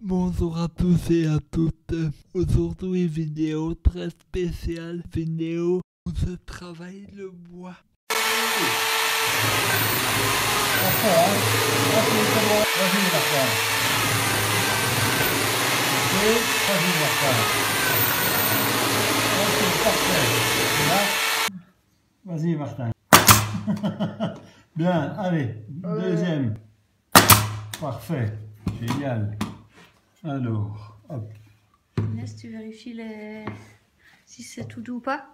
Bonjour à tous et à toutes. Aujourd'hui, vidéo très spéciale, vidéo où je travaille le bois. Vas-y Martin. Bien, allez, deuxième. Parfait, génial. Alors, hop. Inès, tu vérifies si c'est tout doux ou pas?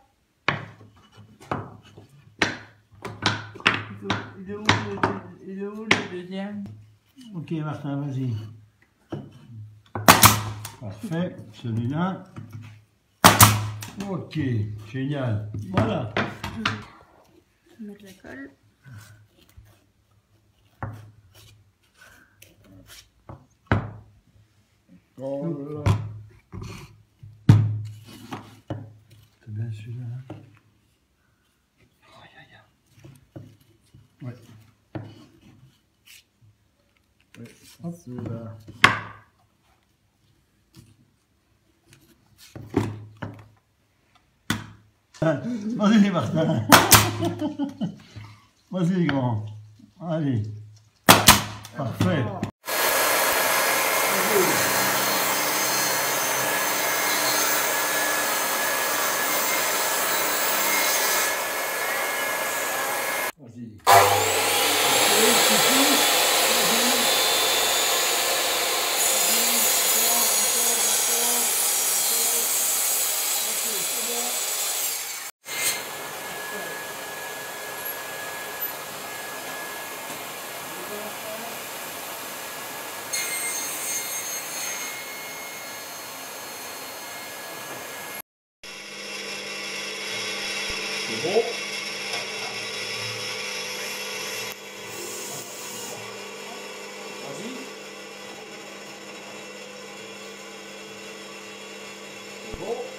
Il est où le deuxième? Ok Martin, vas-y. Parfait, celui-là. Ok, génial. Voilà. Je vais mettre la colle. Oh, C'est bien celui-là. Ouais. Hop. Celui-là. Vas-y Martin. Vas-y grand. Allez. Parfait. Vas-y. C'est bon. Vas-y. C'est bon.